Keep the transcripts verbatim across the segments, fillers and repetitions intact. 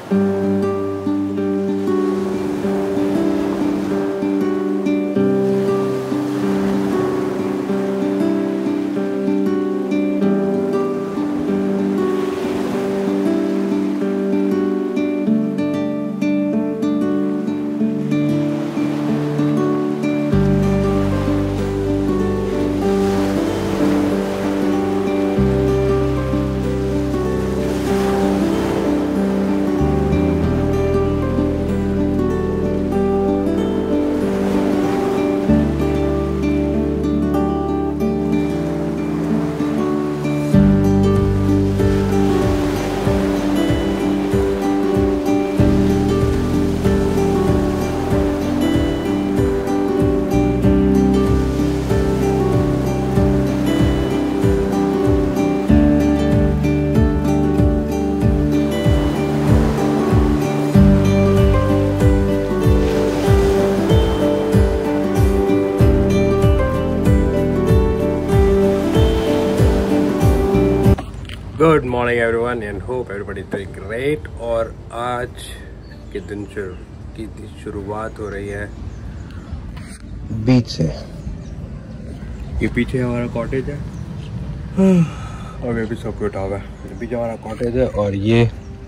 Good morning everyone and hope everybody is doing great. और आज के दिन की शुरुआत हो रही है बीच से। ये पीछे हमारा कॉटेज है और ये भी सब उठा हुआ है। ये पीछे हमारा कॉटेज है और ये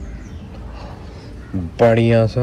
बढ़िया सा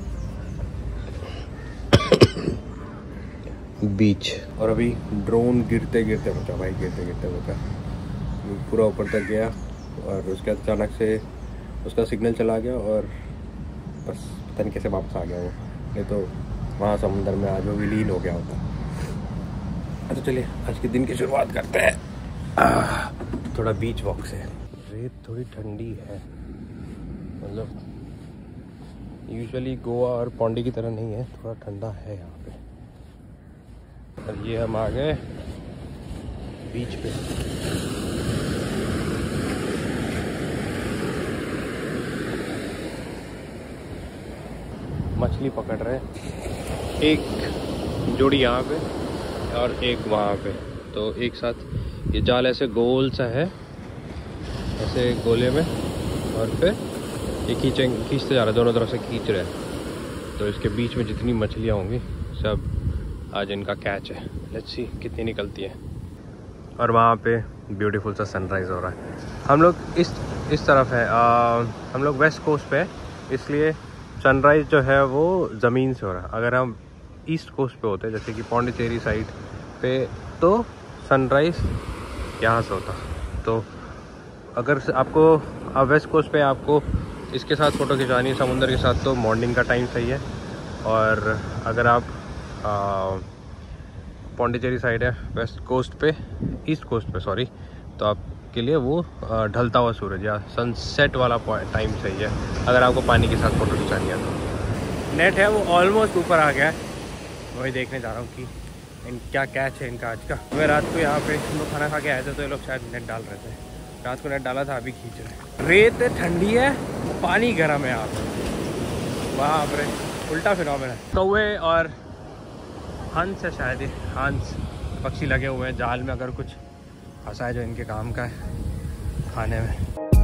बीच। और अभी ड्रोन गिरते गिरते बचा भाई, गिरते गिरते बचा, पूरा ऊपर तक गया और उसके अचानक से उसका सिग्नल चला गया और बस पता नहीं कैसे वापस आ गया वो, नहीं तो वहाँ समुंदर में आज वो विलीन हो गया होता। अच्छा चलिए आज के दिन की शुरुआत करते हैं आ, थोड़ा बीच वॉक से। रेत थोड़ी ठंडी है, मतलब यूजुअली गोवा और पौंडी की तरह नहीं है, थोड़ा ठंडा है यहाँ पे। और ये हम आ गए बीच पे। मछली पकड़ रहे हैं, एक जोड़ी यहाँ पे और एक वहाँ पे, तो एक साथ ये जाल ऐसे गोल सा है, ऐसे गोले में, और फिर ये खींचे खींचते जा रहे हैं, दोनों तरफ से खींच रहे हैं। तो इसके बीच में जितनी मछलियाँ होंगी सब आज इनका कैच है। लेट्स सी कितनी निकलती है। और वहाँ पे ब्यूटीफुल सा सनराइज़ हो रहा है। हम लोग इस इस तरफ है, आ, हम लोग वेस्ट कोस्ट पे है, इसलिए सनराइज़ जो है वो ज़मीन से हो रहा है। अगर हम ईस्ट कोस्ट पे होते जैसे कि पौंडीचेरी साइड पे, तो सनराइज़ यहाँ से होता। तो अगर आपको आप वेस्ट कोस्ट पे आपको इसके साथ फ़ोटो खिंचवानी है समुंदर के साथ, तो मॉर्निंग का टाइम सही है। और अगर आप पौंडीचेरी साइड है वेस्ट कोस्ट पे, ईस्ट कोस्ट पे सॉरी, तो आपके लिए वो ढलता हुआ सूरज या सनसेट वाला टाइम सही है अगर आपको पानी के साथ फ़ोटो खिंचानी है तो। नेट है वो ऑलमोस्ट ऊपर आ गया है, वही देखने जा रहा हूँ कि इन क्या कैच है इनका आज का। मैं रात को यहाँ पे हम लोग खाना खा के आए थे तो ये लोग शायद नेट डाल रहे थे, रात को नेट डाला था, अभी खींच रहे। रेत ठंडी है, पानी गर्म है यहाँ पे, वहाँ पर उल्टा फिनोमेना है। कौवे और हंस है शायद, ये हंस पक्षी लगे हुए हैं जाल में, अगर कुछ फंसा है जो इनके काम का है खाने में।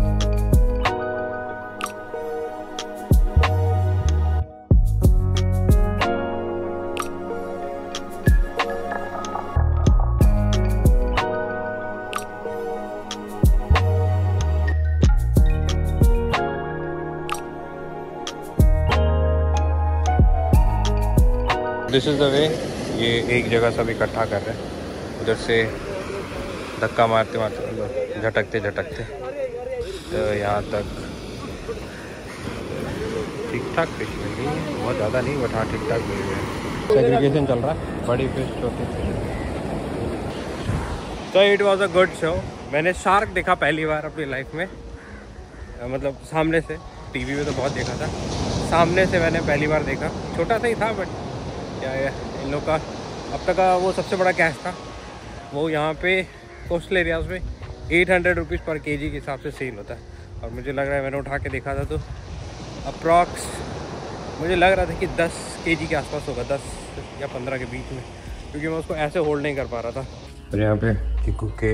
This is the way. ये एक जगह सब इकट्ठा कर रहे हैं, उधर से धक्का मारते मारते झटकते झटकते तो यहाँ तक ठीक ठाक फिश मिल गई है, बहुत ज़्यादा नहीं बट हाँ ठीक ठाक मिल गई है। सेग्रीगेशन चल रहा है, बड़ी फिश छोटी फिश। तो it was a good show. मैंने शार्क देखा पहली बार अपनी लाइफ में, मतलब सामने से, टीवी में तो बहुत देखा था, सामने से मैंने पहली बार देखा। छोटा सा ही था बट क्या है, इन लोग का अब तक का वो सबसे बड़ा कैच था। वो यहाँ पे कोस्टल एरियाज़ में eight hundred rupees per KG के हिसाब से सेल होता है। और मुझे लग रहा है, मैंने उठा के देखा था तो अप्रॉक्स मुझे लग रहा था कि दस केजी के आसपास होगा, दस या पंद्रह के बीच में, क्योंकि मैं उसको ऐसे होल्ड नहीं कर पा रहा था। और यहाँ पे चिकू के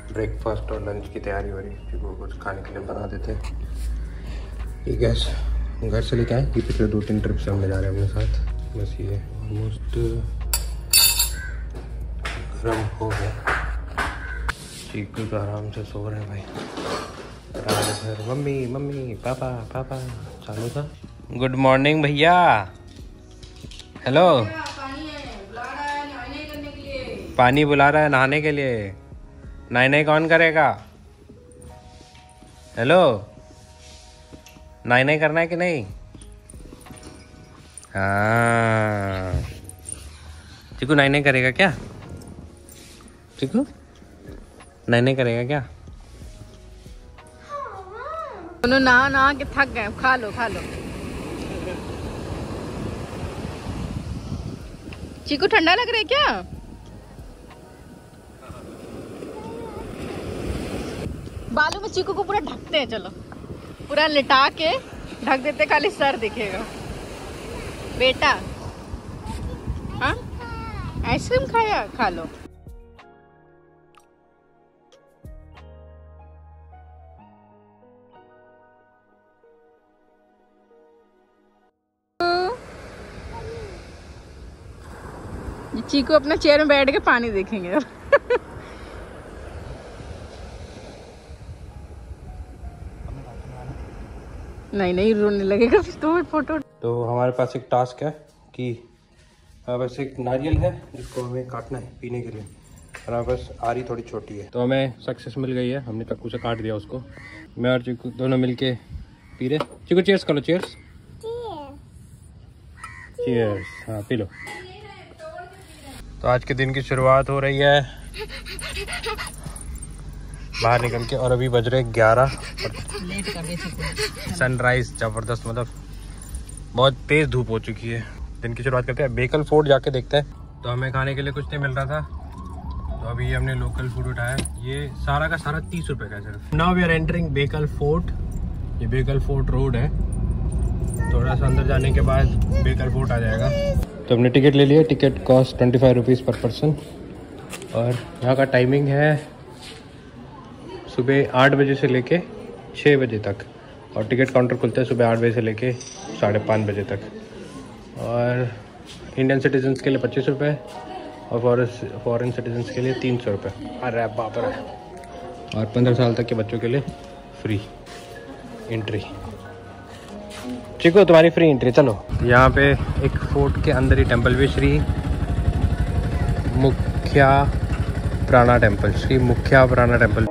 ब्रेकफास्ट और लंच की तैयारी हो रही है। चिकू को कुछ खाने के लिए बना देते हैं। ठीक है, घर से लेके आए, ये पिछले दो तीन ट्रिप से हमने जा रहे हैं अपने साथ। बस ये ऑलमोस्ट गर्म हो गया। चीकू तो आराम से सो रहे हैं भाई। फिर मम्मी मम्मी पापा पापा चालू था। गुड मॉर्निंग भैया। हेलो, पानी बुला रहा है नहाने के लिए। नहाने कौन करेगा? हेलो, नहाने करना है कि नहीं? हाँ, चिकू नहाने करेगा क्या? चिकू नहाने करेगा क्या? दोनों नहा नहा के थक गए। खा लो खा लो। चीकू ठंडा लग रहा है क्या? बालों में चीकू को पूरा ढकते हैं। चलो पूरा लिटा के ढक देते, खाली सर दिखेगा। बेटा हाँ, आइसक्रीम खाया? खा लो। चीकू अपने चेयर में बैठ के पानी देखेंगे। नहीं नहीं, रोने लगेगा फिर तो फोटो। तो हमारे पास एक टास्क है कि बस एक नारियल है जिसको हमें काटना है पीने के लिए, और हमारे पास आरी थोड़ी छोटी है, तो हमें सक्सेस मिल गई है। हमने कक्कू से काट दिया उसको। मैं और चिकू दोनों मिलके पी रहे। चिकू चीयर्स करो, चीयर्स चीयर्स। हाँ पी लो। तो आज के दिन की शुरुआत हो रही है बाहर निकल के, और अभी बज रहे ग्यारह। सनराइज जबरदस्त, मतलब बहुत तेज धूप हो चुकी है। दिन की शुरुआत करते हैं। बेकल फोर्ट जाके देखते हैं। तो हमें खाने के लिए कुछ नहीं मिल रहा था, तो अभी हमने लोकल फूड उठाया। ये सारा का सारा तीस रुपए का सिर्फ। Now we are entering Bekal fort. ये बेकल फोर्ट रोड है। थोड़ा सा अंदर जाने के बाद बेकल फोर्ट आ जाएगा। तो हमने टिकट ले लिया। Ticket cost twenty five rupees per person, और यहाँ का टाइमिंग है सुबह आठ बजे से लेके छः बजे तक, और टिकट काउंटर खुलता है सुबह आठ बजे से लेके साढ़े पाँच बजे तक। और इंडियन सिटीजन्स के लिए पच्चीस रुपये, और फॉरेन फॉरेन सिटीजन्स के लिए तीन सौ रुपये। अरे बाप रे। और पंद्रह साल तक के बच्चों के लिए फ्री एंट्री। चिको तुम्हारी फ्री एंट्री। चलो, यहाँ पे एक फोर्ट के अंदर ही टेम्पल भी, श्री मुख्या प्राणा टेम्पल, श्री मुख्या प्राणा टेम्पल।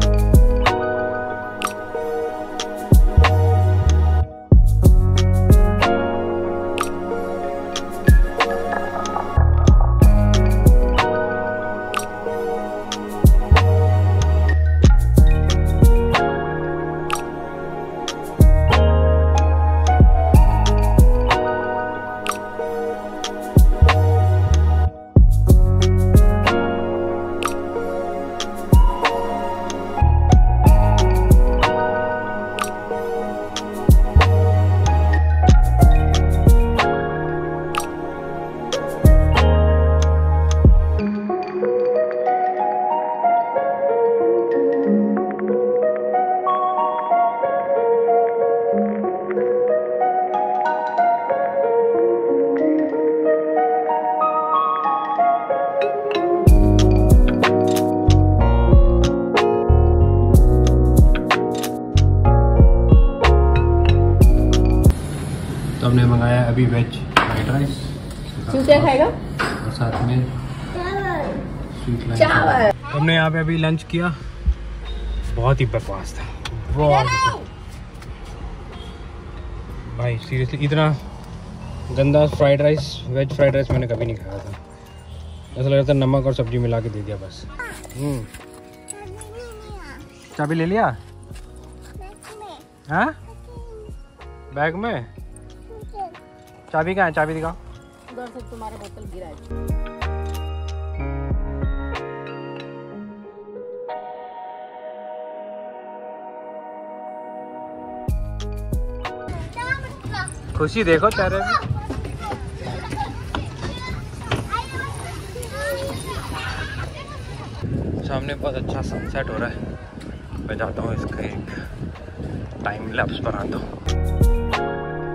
तो हमने मंगाया अभी वेज फ्राइड राइस। तू क्या खाएगा? और साथ में स्वीट चावल। हमने यहाँ पे अभी लंच किया। बहुत ही बकवास था, बहुत भाई सीरियसली। इतना गंदा fried rice, veg fried rice मैंने कभी नहीं खाया था। ऐसा लग रहा था नमक और सब्जी मिला के दे दिया बस। हम्म, चाबी ले लिया? हाँ, बैग में चाबी कहाँ है? चाबी दिखाओ। उधर से तुम्हारा बोतल गिरा है। खुशी देखो तेरे में। सामने बहुत अच्छा सनसेट हो रहा है। मैं जाता हूँ इसका एक टाइम लैप्स बनाता हूँ।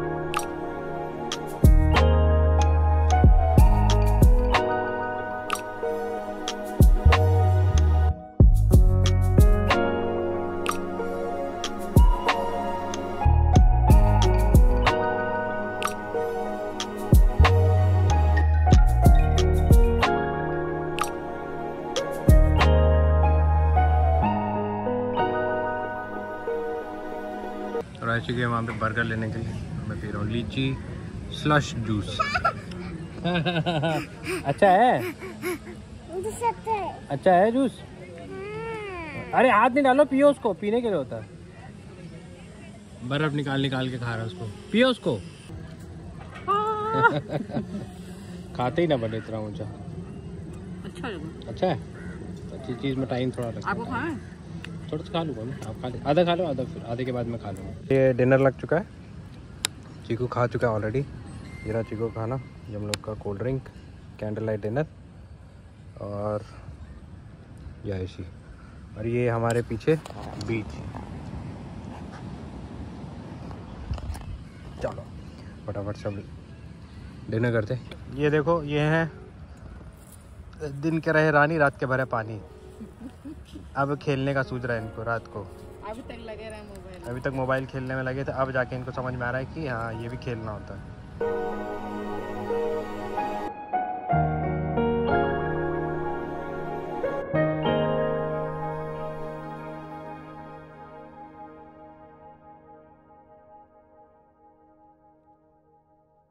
और आ चुके हैं वहाँ पे बर्गर लेने के लिए। मैं पी रहा हूँ लीची स्लश जूस। अच्छा है, अच्छा है जूस। अरे हाथ नहीं डालो, पियो उसको, पीने के लिए होता है। बर्फ निकाल निकाल के खा रहा है उसको, पियो उसको। खाते ही ना बने इतना ऊंचा। अच्छा लगा। अच्छा है, अच्छी चीज़ में टाइम थोड़ा लगता है। आपको खाना है? थोड़ा सा खा लूँगा मैं, आप खा ले। आधा खा लो, आधा फिर आधे के बाद मैं खा लूँगा। ये डिनर लग चुका है, चीकू खा चुका है ऑलरेडी। ये रहा चीकू खाना, ये हम लोग का cold drink, candle light dinner और या ऐसी। और ये हमारे पीछे बीच। चलो फटाफट सब डिनर करते। ये देखो, ये हैं दिन के रहे रानी, रात के भरे पानी। अब खेलने का सूझ रहा है इनको रात को। अभी तक लगे रहे मोबाइल, अभी तक मोबाइल खेलने में लगे थे, अब जाके इनको समझ में आ रहा है कि हाँ ये भी खेलना होता है।